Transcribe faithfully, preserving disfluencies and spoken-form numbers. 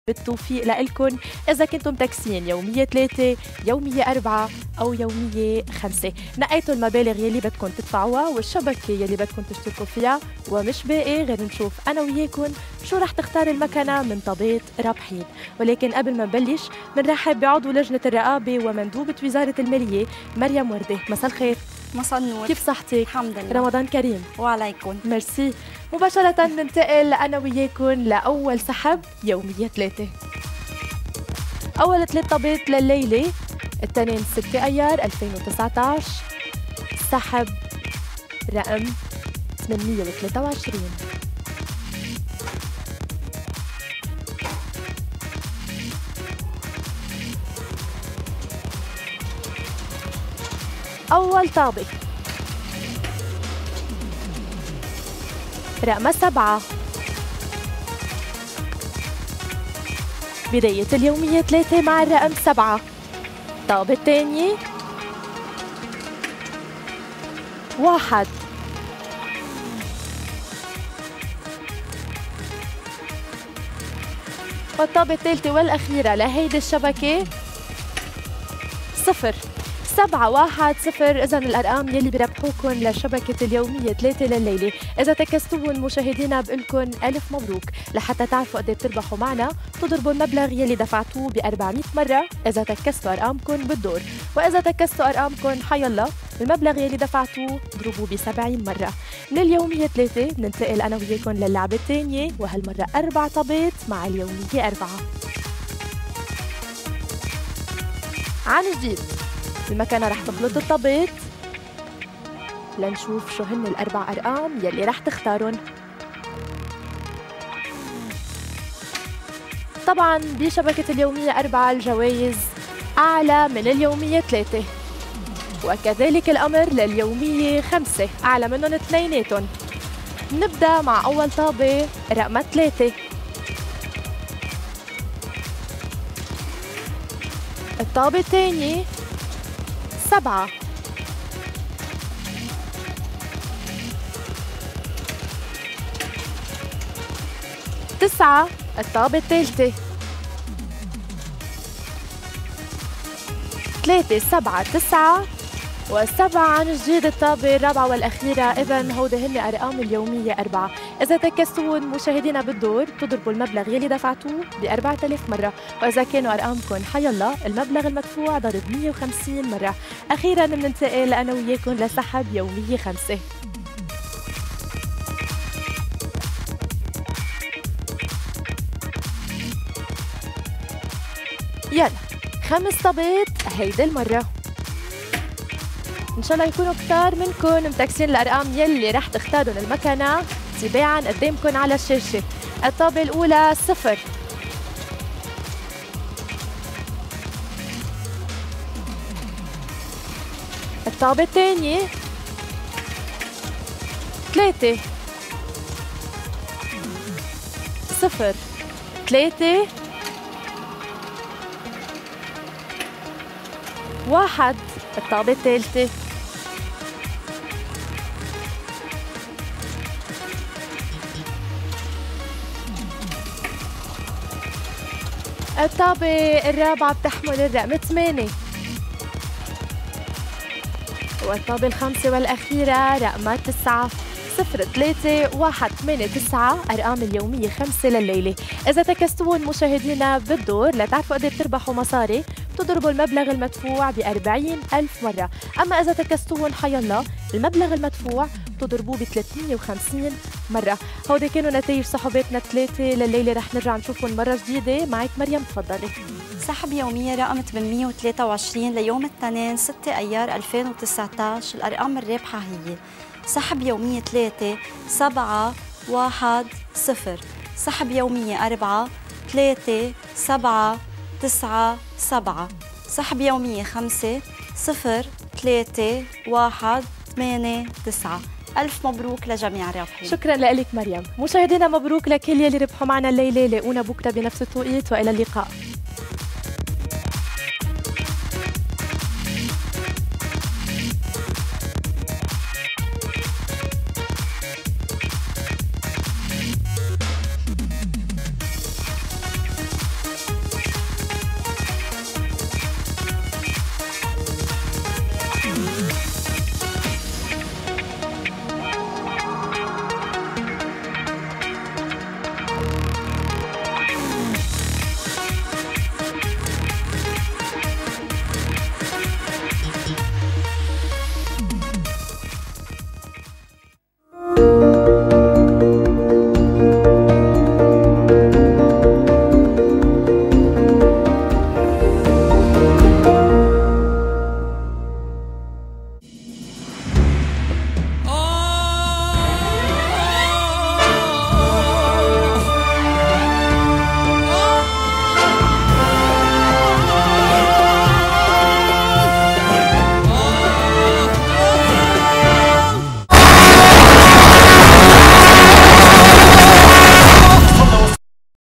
بالتوفيق لإلكن إذا كنتم تكسين يومية ثلاثة، يومية أربعة أو يومية خمسة. نقيتوا المبالغ يلي بدكم تدفعوها والشبكة يلي بدكم تشتركوا فيها، ومش باقي غير نشوف أنا وياكن شو رح تختار المكنة من طابات رابحين. ولكن قبل ما نبلش بنرحب بعضو لجنة الرقابة ومندوبة وزارة المالية مريم وردة. مساء الخير. مساء النور. كيف صحتك؟ الحمد لله. رمضان كريم. وعليكم. ميرسي. مباشرة ننتقل أنا وياكن لأول سحب يومية ثلاثة. أول ثلاث طابات لليلة الاثنين ستة أيار ألفين وتسعة عشر، سحب رقم ثمانمية وثلاثة وعشرين. أول طابة رقم سبعة. بداية اليومية ثلاثة مع الرقم سبعة. الطابة الثانية واحد. والطابة الثالثة والأخيرة لهيدي الشبكة صفر. سبعة واحد صفر. إذن الأرقام يلي بربحوكن لشبكة اليومية ثلاثة لليلة. إذا تكستوهم مشاهدينا بقلكن ألف مبروك. لحتى تعرفوا قد بتربحوا معنا تضربوا المبلغ يلي دفعتوه ب أربعمية مرة إذا تكستوا أرقامكن بالدور، وإذا تكستوا أرقامكن حيالله المبلغ يلي دفعتوه ضربوه ب سبعين مرة. من اليومية ثلاثة ننتقل أنا وياكن للعبة الثانية، وهالمرة أربع طابات مع اليومية أربعة. عن جديد المكنة رح تخلط الطابات لنشوف شو هن الأربع أرقام يلي رح تختارن. طبعاً بشبكة اليومية أربعة الجوائز أعلى من اليومية ثلاثة، وكذلك الأمر لليومية خمسة أعلى منهم اثنيناتهم. نبدأ مع أول طابة رقم ثلاثة. الطابة الثانية سبعة. تسعة. الطابة الثالثة ثلاثة سبعة تسعة، وسبعة عن جديد الطابة الرابعة والأخيرة. إذن هودي هن أرقام اليومية أربعة. إذا تكستون مشاهدينا بالدور تضربوا المبلغ يلي دفعتوه ب أربعة آلاف مرة، وإذا كانوا أرقامكم حيالله المبلغ المدفوع ضرب مية وخمسين مرة. أخيرا بننتقل أنا وياكم لسحب يومية خمسة. يلا خمس طابات هيدي المرة. إن شاء الله يكونوا كتار منكم متكسين الأرقام يلي رح تختارون المكنة تباعاً قدامكم على الشاشة. الطابة الأولى صفر. الطابة الثانية ثلاثة. صفر ثلاثة واحد. الطابة الثالثة الطابة الرابعة بتحمل الرقم ثمانية، والطابة الخامسة والأخيرة رقم تسعة. صفر ثلاثة واحد ثمانية تسعة أرقام اليومية خمسة لليلة. إذا تكستون مشاهدينا بالدور لتعرفوا قد بتربحوا مصاري تضربوا المبلغ المدفوع بأربعين ألف مرة. أما إذا تكستون حيالله المبلغ المدفوع تضربوه ب ثلاثمية وخمسين مرة. هودي كانوا نتائج سحباتنا الثلاثة لليلة. رح نرجع نشوفهم مرة جديدة. معك مريم تفضلي. سحب يومية رقم ثمانمية وثلاثة وعشرين ليوم الاثنين ستة أيار ألفين وتسعة عشر. الأرقام الرابحة هي سحب يومية ثلاثة سبعة واحد صفر. سحب يومية أربعة ثلاثة سبعة تسعة سبعة. سحب يومية خمسة صفر ثلاثة واحد ثمانية تسعة. ألف مبروك لجميع الرابحين. شكرا لك مريم. مشاهدينا مبروك لكل يلي ربحوا معنا الليلة. لاقونا بكرة بنفس التوقيت وإلى اللقاء.